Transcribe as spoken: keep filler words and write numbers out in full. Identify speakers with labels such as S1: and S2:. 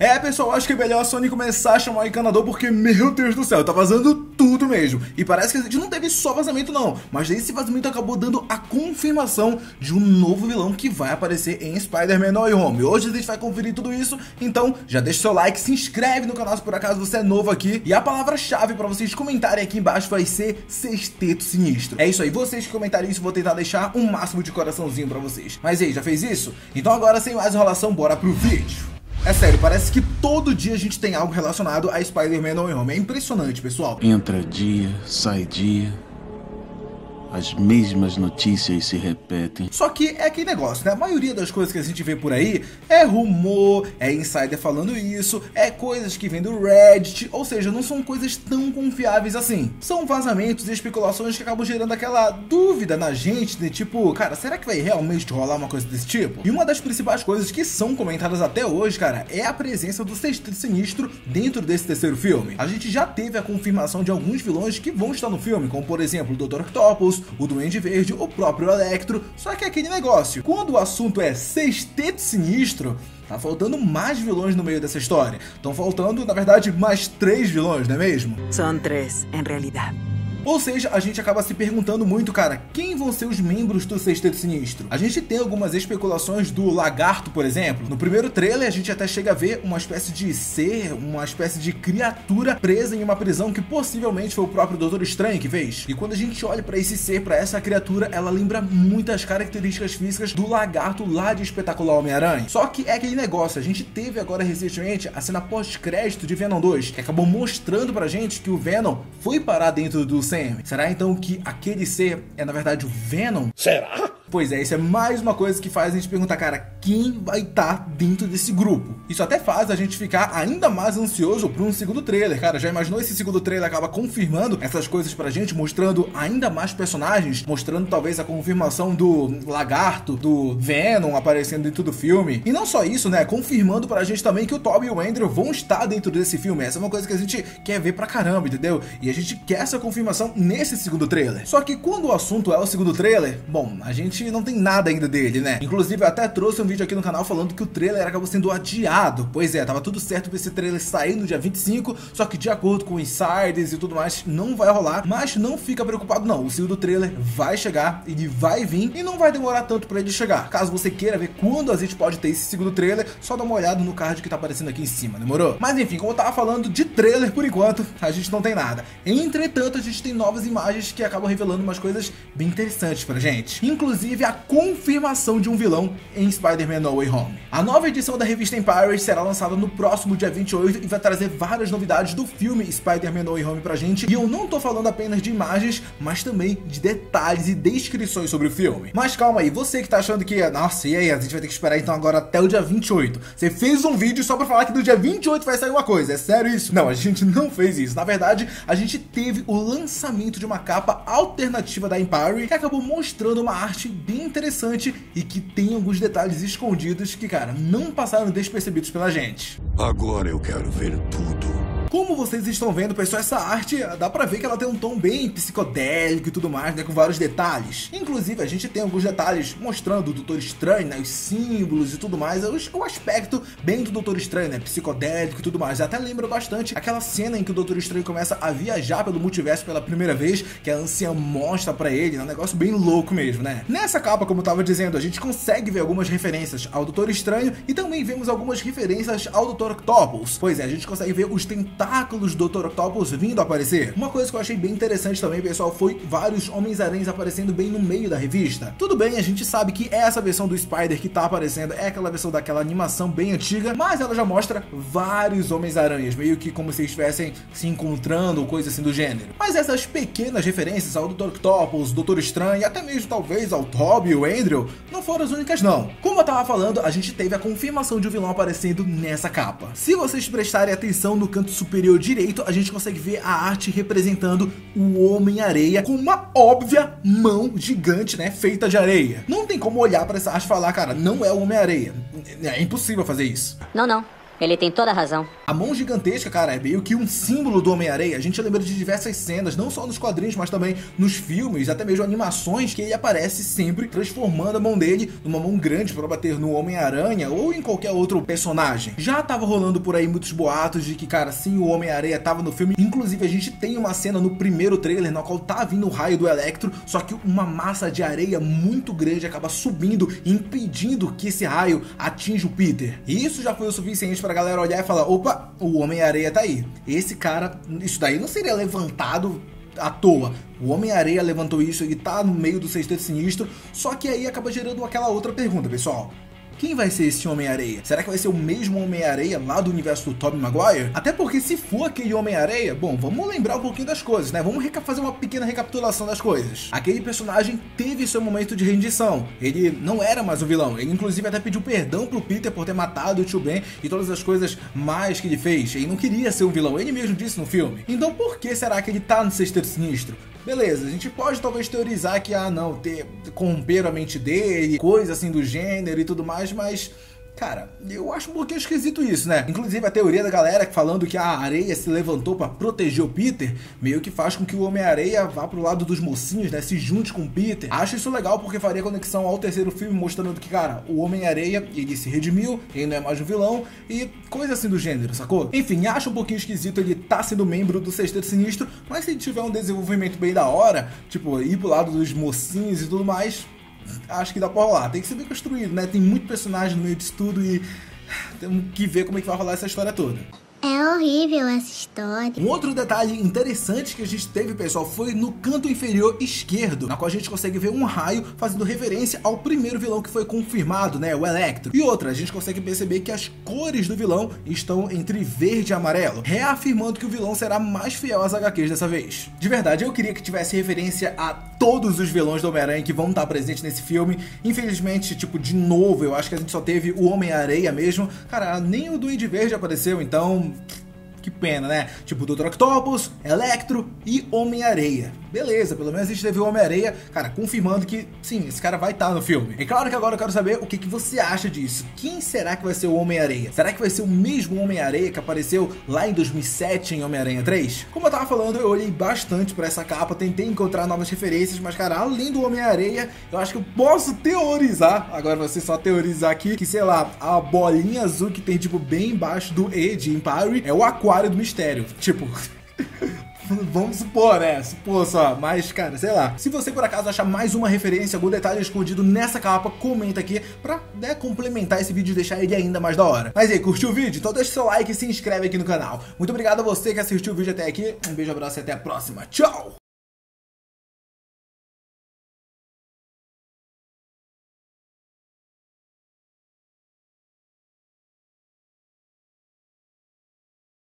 S1: É, pessoal, acho que é melhor a Sony começar a chamar o encanador porque, meu Deus do céu, tá vazando tudo mesmo. E parece que a gente não teve só vazamento não, mas esse vazamento acabou dando a confirmação de um novo vilão que vai aparecer em Spider-Man No Way Home. Hoje a gente vai conferir tudo isso, então já deixa o seu like, se inscreve no canal se por acaso você é novo aqui. E a palavra-chave pra vocês comentarem aqui embaixo vai ser Sexteto Sinistro. É isso aí, vocês que comentarem isso, vou tentar deixar um máximo de coraçãozinho pra vocês. Mas aí, já fez isso? Então agora, sem mais enrolação, bora pro vídeo. É sério, parece que todo dia a gente tem algo relacionado a Spider-Man No Way Home. É impressionante, pessoal.
S2: Entra dia, sai dia, as mesmas notícias se repetem.
S1: Só que é aquele negócio, né? A maioria das coisas que a gente vê por aí é rumor, é insider falando isso, é coisas que vêm do Reddit, ou seja, não são coisas tão confiáveis assim. São vazamentos e especulações que acabam gerando aquela dúvida na gente, de tipo, cara, será que vai realmente rolar uma coisa desse tipo? E uma das principais coisas que são comentadas até hoje, cara, é a presença do Sexteto Sinistro dentro desse terceiro filme. A gente já teve a confirmação de alguns vilões que vão estar no filme, como por exemplo o doutor Octopus, o Duende Verde, o próprio Electro. Só que é aquele negócio, quando o assunto é Sexteto Sinistro, tá faltando mais vilões no meio dessa história. Estão faltando, na verdade, mais três vilões, não é mesmo?
S3: São três, em realidade.
S1: Ou seja, a gente acaba se perguntando muito, cara, quem vão ser os membros do Sexteto Sinistro? A gente tem algumas especulações do Lagarto, por exemplo. No primeiro trailer, a gente até chega a ver uma espécie de ser, uma espécie de criatura presa em uma prisão que possivelmente foi o próprio Doutor Estranho que fez. E quando a gente olha pra esse ser, pra essa criatura, ela lembra muitas características físicas do Lagarto lá de Espetacular Homem-Aranha. Só que é aquele negócio, a gente teve agora recentemente a cena pós-crédito de Venom dois, que acabou mostrando pra gente que o Venom foi parar dentro do Será então que aquele ser é na verdade o Venom?
S4: Será?
S1: Pois é, isso é mais uma coisa que faz a gente perguntar, cara, quem vai estar dentro desse grupo? Isso até faz a gente ficar ainda mais ansioso para um segundo trailer, cara. Já imaginou esse segundo trailer acaba confirmando essas coisas pra gente, mostrando ainda mais personagens, mostrando talvez a confirmação do Lagarto, do Venom aparecendo dentro do filme. E não só isso, né, confirmando pra gente também que o Tobey e o Andrew vão estar dentro desse filme. Essa é uma coisa que a gente quer ver pra caramba, entendeu? E a gente quer essa confirmação nesse segundo trailer. Só que quando o assunto é o segundo trailer, bom, a gente não tem nada ainda dele, né? Inclusive eu até trouxe um vídeo aqui no canal falando que o trailer acabou sendo adiado. Pois é, tava tudo certo pra esse trailer sair no dia vinte e cinco, só que de acordo com insiders e tudo mais, não vai rolar. Mas não fica preocupado não, o segundo trailer vai chegar, ele vai vir e não vai demorar tanto pra ele chegar. Caso você queira ver quando a gente pode ter esse segundo trailer, só dá uma olhada no card que tá aparecendo aqui em cima, demorou? Mas enfim, como eu tava falando de trailer, por enquanto, a gente não tem nada. Entretanto, a gente tem novas imagens que acabam revelando umas coisas bem interessantes pra gente. Inclusive a confirmação de um vilão em Spider-Man No Way Home. A nova edição da revista Empire será lançada no próximo dia vinte e oito e vai trazer várias novidades do filme Spider-Man No Way Home pra gente. E eu não tô falando apenas de imagens, mas também de detalhes e descrições sobre o filme. Mas calma aí, você que tá achando que, nossa, e aí, a gente vai ter que esperar então agora até o dia vinte e oito. Você fez um vídeo só pra falar que no dia vinte e oito vai sair uma coisa, é sério isso? Não, a gente não fez isso. Na verdade, a gente teve o lançamento de uma capa alternativa da Empire que acabou mostrando uma arte bem interessante e que tem alguns detalhes escondidos que, cara, não passaram despercebidos pela gente.
S4: Agora eu quero ver tudo.
S1: Como vocês estão vendo, pessoal, essa arte dá pra ver que ela tem um tom bem psicodélico e tudo mais, né, com vários detalhes. Inclusive, a gente tem alguns detalhes mostrando o Doutor Estranho, né, os símbolos e tudo mais, o aspecto bem do Doutor Estranho, né, psicodélico e tudo mais. Até lembra bastante aquela cena em que o Doutor Estranho começa a viajar pelo multiverso pela primeira vez, que a anciã mostra pra ele, é um negócio bem louco mesmo, né. Nessa capa, como eu tava dizendo, a gente consegue ver algumas referências ao Doutor Estranho e também vemos algumas referências ao Doutor Octopus. Pois é, a gente consegue ver os tentáculos do doutor Octopus vindo a aparecer. Uma coisa que eu achei bem interessante também, pessoal, foi vários Homens-Aranhas aparecendo bem no meio da revista. Tudo bem, a gente sabe que essa versão do Spider que tá aparecendo é aquela versão daquela animação bem antiga, mas ela já mostra vários Homens-Aranhas, meio que como se estivessem se encontrando ou coisa assim do gênero. Mas essas pequenas referências ao doutor Octopus, Doutor Estranho e até mesmo talvez ao Tobey e o Andrew não foram as únicas não. Como eu tava falando, a gente teve a confirmação de um vilão aparecendo nessa capa. Se vocês prestarem atenção no canto superior superior direito, a gente consegue ver a arte representando o Homem-Areia com uma óbvia mão gigante, né, feita de areia. Não tem como olhar para essa arte e falar, cara, não é o Homem-Areia. É impossível fazer isso.
S5: Não, não. Ele tem toda a razão.
S1: A mão gigantesca, cara, é meio que um símbolo do Homem-Aranha. A gente lembra de diversas cenas, não só nos quadrinhos, mas também nos filmes, até mesmo animações, que ele aparece sempre transformando a mão dele numa mão grande para bater no Homem-Aranha ou em qualquer outro personagem. Já tava rolando por aí muitos boatos de que, cara, sim, o Homem-Aranha tava no filme. Inclusive, a gente tem uma cena no primeiro trailer na qual tá vindo o raio do Electro, só que uma massa de areia muito grande acaba subindo e impedindo que esse raio atinja o Peter. E isso já foi o suficiente para a galera olhar e falar, opa, o Homem-Aranha tá aí. Esse cara, isso daí não seria levantado à toa. O Homem-Aranha levantou isso, ele tá no meio do Sexteto Sinistro, só que aí acaba gerando aquela outra pergunta, pessoal. Quem vai ser esse Homem-Aranha? Será que vai ser o mesmo Homem-Aranha lá do universo do Tobey Maguire? Até porque se for aquele Homem-Aranha, bom, vamos lembrar um pouquinho das coisas, né? Vamos fazer uma pequena recapitulação das coisas. Aquele personagem teve seu momento de rendição. Ele não era mais um vilão. Ele inclusive até pediu perdão pro Peter por ter matado o Tio Ben e todas as coisas mais que ele fez. Ele não queria ser um vilão, ele mesmo disse no filme. Então por que será que ele tá no Sexteto Sinistro? Beleza, a gente pode talvez teorizar que, ah não, ter, corromperam a mente dele, coisa assim do gênero e tudo mais, mas... cara, eu acho um pouquinho esquisito isso, né? Inclusive a teoria da galera falando que a areia se levantou pra proteger o Peter, meio que faz com que o Homem-Aranha vá pro lado dos mocinhos, né? Se junte com o Peter. Acho isso legal porque faria conexão ao terceiro filme, mostrando que, cara, o Homem-Aranha, ele se redimiu, ele não é mais um vilão e coisa assim do gênero, sacou? Enfim, acho um pouquinho esquisito ele tá sendo membro do Sexteto Sinistro, mas se ele tiver um desenvolvimento bem da hora, tipo, ir pro lado dos mocinhos e tudo mais... acho que dá pra rolar, tem que ser bem construído, né? Tem muito personagem no meio disso tudo e temos que ver como é que vai rolar essa história toda.
S6: É horrível essa história.
S1: Um outro detalhe interessante que a gente teve, pessoal, foi no canto inferior esquerdo, na qual a gente consegue ver um raio fazendo referência ao primeiro vilão que foi confirmado, né, o Electro. E outra, a gente consegue perceber que as cores do vilão estão entre verde e amarelo, reafirmando que o vilão será mais fiel às agá quês dessa vez. De verdade, eu queria que tivesse referência a todos os vilões do Homem-Aranha que vão estar presentes nesse filme. Infelizmente, tipo, de novo, eu acho que a gente só teve o Homem-Aranha mesmo. Cara, nem o Duende Verde apareceu, então... que pena, né? Tipo, doutor Octopus, Electro e Homem-Aranha. Beleza, pelo menos a gente teve o Homem-Aranha, cara, confirmando que, sim, esse cara vai estar no filme. E claro que agora eu quero saber o que, que você acha disso. Quem será que vai ser o Homem-Aranha? Será que vai ser o mesmo Homem-Aranha que apareceu lá em dois mil e sete em Homem-Aranha três? Como eu tava falando, eu olhei bastante pra essa capa, tentei encontrar novas referências, mas, cara, além do Homem-Aranha, eu acho que eu posso teorizar, agora você só teorizar aqui, que, sei lá, a bolinha azul que tem, tipo, bem embaixo do E de Empire é o Aquário do Mistério. Tipo... vamos supor, né? Supor só. Mas, cara, sei lá. Se você por acaso achar mais uma referência, algum detalhe escondido nessa capa, comenta aqui pra, né, complementar esse vídeo e deixar ele ainda mais da hora. Mas aí, curtiu o vídeo? Então deixa seu like e se inscreve aqui no canal. Muito obrigado a você que assistiu o vídeo até aqui. Um beijo, abraço e até a próxima. Tchau!